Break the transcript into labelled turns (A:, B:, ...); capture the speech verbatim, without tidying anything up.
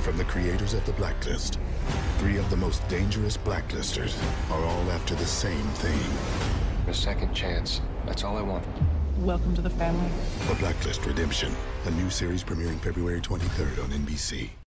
A: from the creators of The Blacklist. Three of the most dangerous blacklisters are all after the same thing.
B: A second chance. That's all I want.
C: Welcome to the family.
A: The Blacklist Redemption, a new series premiering February twenty-third on N B C.